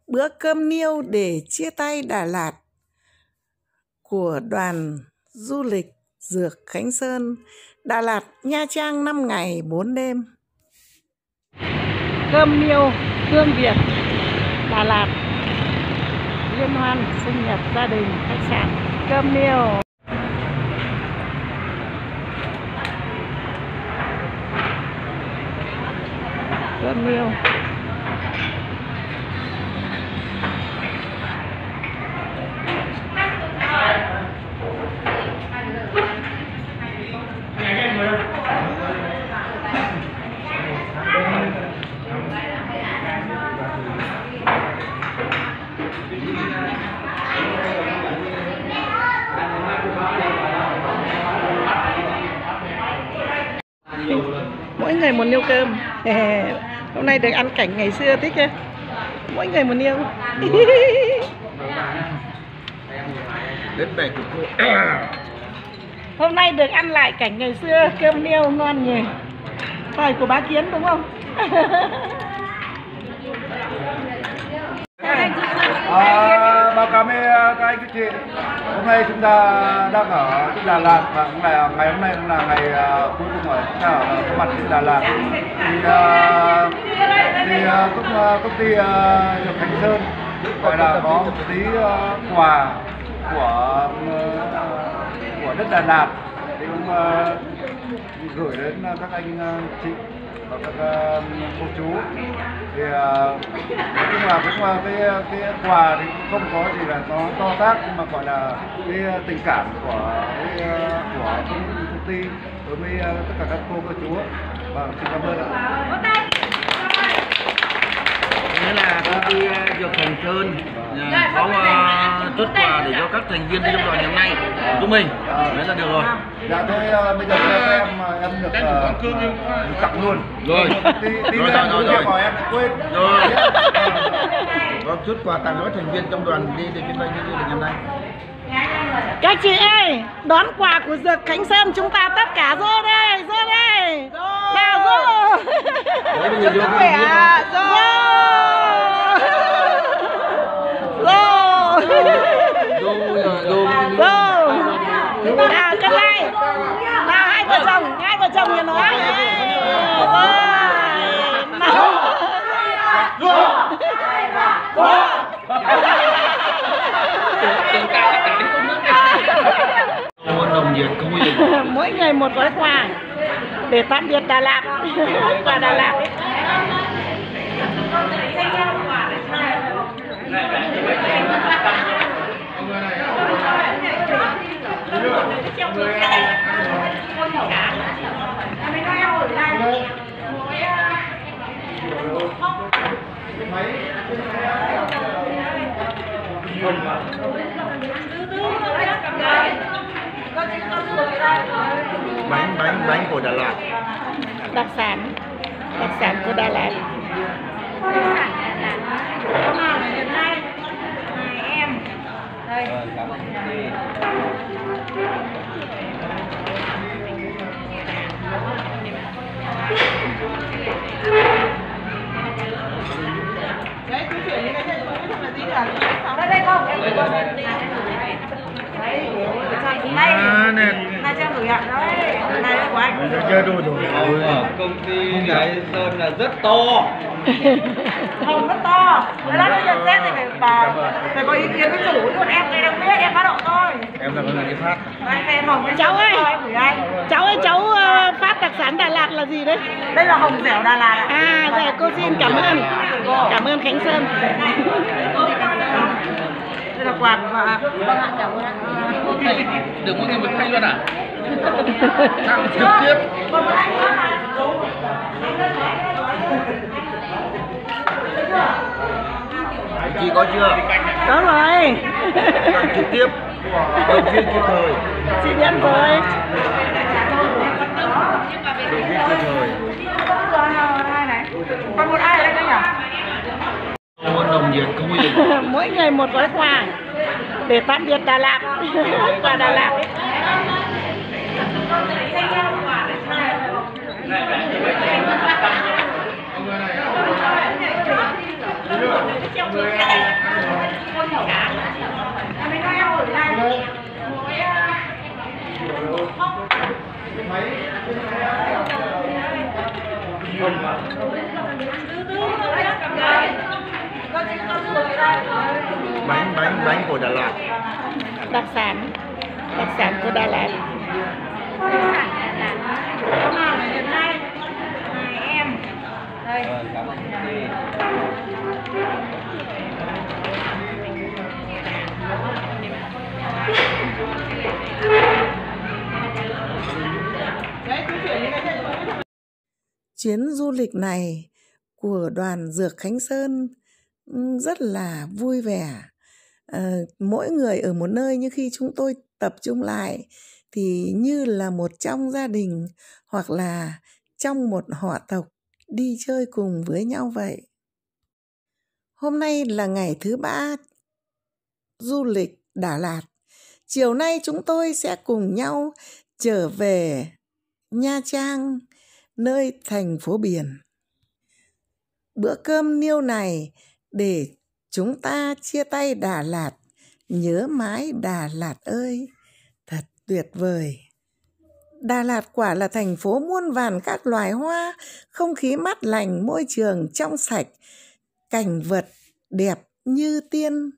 bữa cơm niêu để chia tay Đà Lạt của đoàn du lịch Dược Khánh Sơn, Đà Lạt, Nha Trang 5 ngày 4 đêm. Cơm niêu hương Việt, Đà Lạt, liên hoan sinh nhật gia đình, khách sạn cơm niêu. Cơm niêu. Mỗi người một niêu cơm. Hôm nay được ăn cảnh ngày xưa thích chưa? Mỗi người một niêu. Hôm nay được ăn lại cảnh ngày xưa, cơm niêu ngon nhỉ. Thời của bá Kiến đúng không? Báo cáo với các anh các chị, hôm nay chúng ta đang ở Đà Lạt và ngày hôm nay cũng là ngày cuối cùng rồi, chúng ta ở có mặt trên Đà Lạt. Thì công ty Dược Khánh Sơn gọi là có một tí quà của đất Đà Lạt thì cũng gửi đến các anh chị và các cô chú. Thì nói chung là cũng cái quà thì cũng không có gì là nó to tát, nhưng mà gọi là cái tình cảm của công ty đối với tất cả các cô các chú. Vâng, xin cảm ơn ạ. Nghĩa là công ty Dược Khánh Sơn có xuất quà để cho các thành viên trong đoàn ngày hôm nay của mình. Đấy là được rồi. Dạ thôi, bây giờ em được tặng luôn. Rồi. Rồi em quên. Rồi. Có xuất quà tặng cho thành viên trong đoàn đi từ chuyến bay đi ngày hôm nay. Các chị ơi, đón quà của Dược Khánh Sơn chúng ta tất cả vô đây, vô đây. Nào vô. Chúc sức khỏe. Nào cân này. Nào hai vợ chồng nhà nói. Mỗi người một gói quà để tạm biệt Đà Lạt. Quà Đà Lạt ấy. Bánh của Đà Lạt. Đặc sản của Đà Lạt. Em đây. Đấy, cứ chuyển như thế này không là gì cả. Đây không? Này cho gửi ạ. Đấy, này của anh. Chơi đồ ở công ty này Sơn là rất to. Hồng rất to. Đấy là nhận xét thì phải có ý kiến với chủ, còn em đây đang biết em phát độ thôi. Em là người đi phát. Cháu ơi, cháu phát đặc sản Đà Lạt là gì đấy? Đây là hồng dẻo Đà Lạt ạ. À, dạ cô xin cảm ơn Khánh Sơn. Đây là quà của bà. Vâng ạ, cảm ơn ạ. Được mỗi người một khay luôn à? Tặng trực tiếp. Chị có chưa? Có rồi. Tặng trực tiếp. Động viên kịp thời. Chị nhận rồi. Động viên kịp thời. Còn một ai ở đây nữa nhỉ? Đồng nhiệt không bao giờ. Mỗi người một gói quà để tạm biệt Đà Lạt. Quà Đà Lạt ấy. Bánh của Đà Lạt. Đặc sản của Đà Lạt. Em đây. Chuyến du lịch này của đoàn Dược Khánh Sơn rất là vui vẻ. Mỗi người ở một nơi, nhưng khi chúng tôi tập trung lại thì như là một trong gia đình hoặc là trong một họ tộc đi chơi cùng với nhau vậy. Hôm nay là ngày thứ 3 du lịch Đà Lạt. Chiều nay chúng tôi sẽ cùng nhau trở về Nha Trang, nơi thành phố biển. Bữa cơm niêu này để chúng ta chia tay Đà Lạt, nhớ mãi Đà Lạt ơi, thật tuyệt vời. Đà Lạt quả là thành phố muôn vàn các loài hoa, không khí mát lành, môi trường trong sạch, cảnh vật đẹp như tiên.